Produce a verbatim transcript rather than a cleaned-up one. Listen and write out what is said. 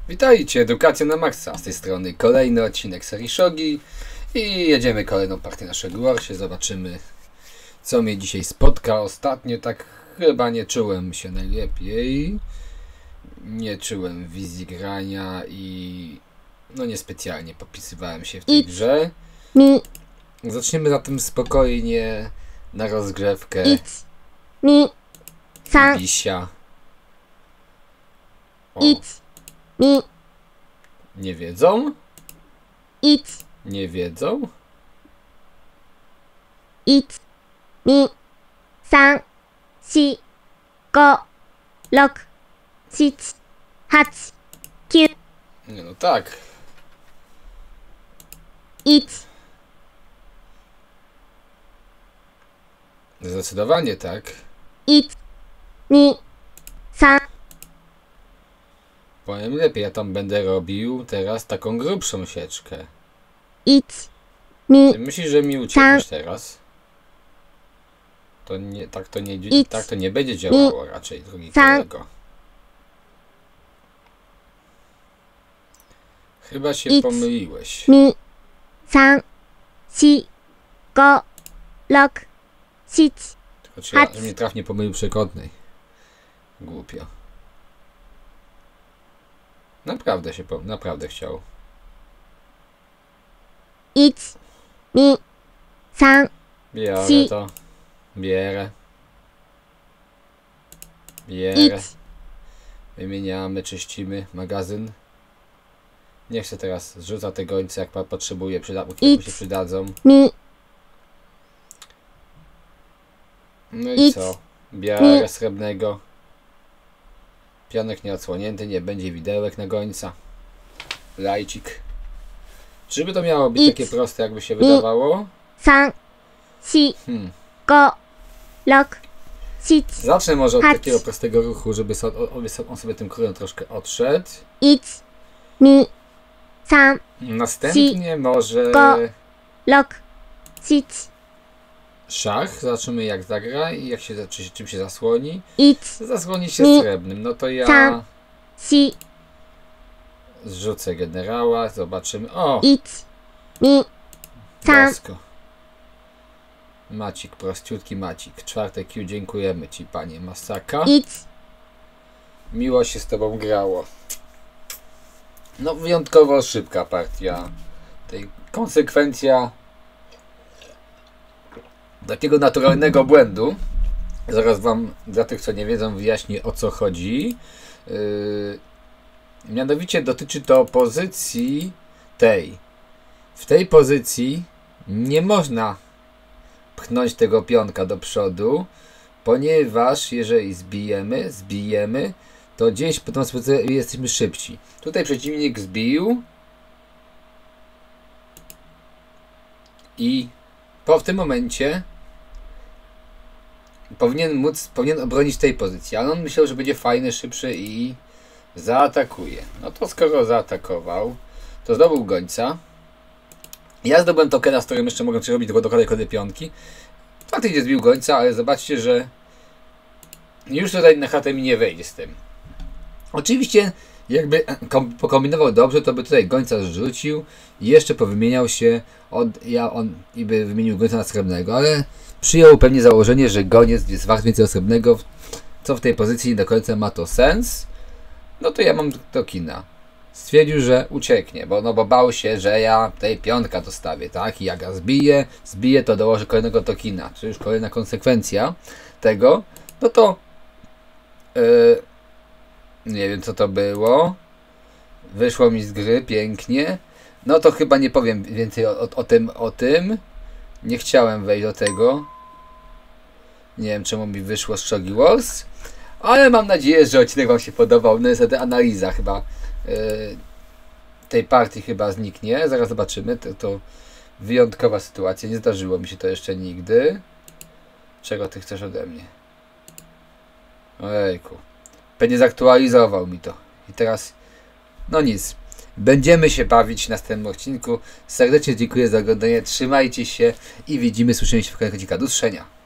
Witajcie, Edukacja na Maxa. Z tej strony kolejny odcinek serii Shogi i jedziemy kolejną partię na Shogi Warsie. Zobaczymy, co mnie dzisiaj spotka. Ostatnio tak chyba nie czułem się najlepiej. Nie czułem wizji grania i no niespecjalnie popisywałem się w tej grze. Zaczniemy zatem spokojnie na rozgrzewkę. Bisia. O. Nie wiedzą? Nie wiedzą? いち、に、さん、し、ご、ろく、しち、はち、きゅう。 Nie no tak. いち、 Zdecydowanie tak. いち、に、さん。 Powiem lepiej, ja tam będę robił teraz taką grubszą sieczkę. いち、に、 Ty myślisz, że mi uciekniesz teraz? To nie, tak to nie, Idź. tak to nie będzie działało raczej, drugi kolego. Chyba się Idź. pomyliłeś. に、さん、し、ご、ろく、しち。 Tylko czy ja, Chodź. że mnie trafnie pomylił przekątnej. Głupio. Naprawdę się, pom- naprawdę chciał. いち、に、さん、 Biorę Si. to. Bierę. い Bierę. ち、 Wymieniamy, czyścimy magazyn. Nie chcę teraz zrzuca te gońce, jak pan potrzebuje, przyda mu Idź. się przydadzą. に、 No i Idź. co? Biorę srebrnego. Pionek nieodsłonięty, nie będzie widełek na gońca. Lajcik. Czyby to miało być Idź. takie proste, jakby się wydawało? さん、し、 Hmm. ご、ろく、しち。 Zacznę może od Chodź. takiego prostego ruchu, żeby so, o, o, on sobie tym królem troszkę odszedł. いち、に、さん、 Następnie może Go. ろく、しち。 szach. Zobaczymy jak zagra i jak się, czy, czym się zasłoni. いち、 Zasłoni się Nie. srebrnym. No to ja Sam. し、 zrzucę generała. Zobaczymy. O! いち、に、さん。 Bosko. Macik, prościutki Macik. Czwarte Q, dziękujemy Ci, panie Masaka. いち、 Miło się z Tobą grało. No, wyjątkowo szybka partia. Tej konsekwencja takiego naturalnego błędu. Zaraz Wam, dla tych, co nie wiedzą, wyjaśnię, o co chodzi. Yy, mianowicie dotyczy to pozycji tej. W tej pozycji nie można pchnąć tego pionka do przodu, ponieważ jeżeli zbijemy, zbijemy, to gdzieś po tą pozycję jesteśmy szybci. Tutaj przeciwnik zbił i po w tym momencie powinien móc, powinien obronić tej pozycji, ale on myślał, że będzie fajny, szybszy i zaatakuje. No to skoro zaatakował, to zdobył gońca. Ja zdobyłem tokena, z którym jeszcze mogę coś robić, tylko dokładaj kody pionki. Faktycznie zbił gońca, ale zobaczcie, że już tutaj na chatę mi nie wejdzie z tym. Oczywiście, jakby kom pokombinował dobrze, to by tutaj gońca zrzucił i jeszcze powymieniał się od, ja on i by wymienił gońca na srebrnego, ale przyjął pewnie założenie, że goniec jest wart więcej srebrnego, co w tej pozycji nie do końca ma to sens. No to ja mam tokina. Stwierdził, że ucieknie, bo, no bo bał się, że ja tej pionka dostawię, tak? I jak ja zbiję, zbiję, to dołożę kolejnego tokina, czy już kolejna konsekwencja tego, no to yy, nie wiem co to było, wyszło mi z gry pięknie, no to chyba nie powiem więcej o, o, o tym, o tym, nie chciałem wejść do tego, nie wiem czemu mi wyszło z Shogi Wars, ale mam nadzieję, że odcinek Wam się podobał, no niestety analiza chyba Yy, tej partii chyba zniknie. Zaraz zobaczymy. To, to wyjątkowa sytuacja. Nie zdarzyło mi się to jeszcze nigdy. Czego ty chcesz ode mnie? Ojejku. Pewnie zaktualizował mi to. I teraz no nic. Będziemy się bawić w następnym odcinku. Serdecznie dziękuję za oglądanie. Trzymajcie się i widzimy, słyszymy się w kolejnych odcinkach. Do usłyszenia.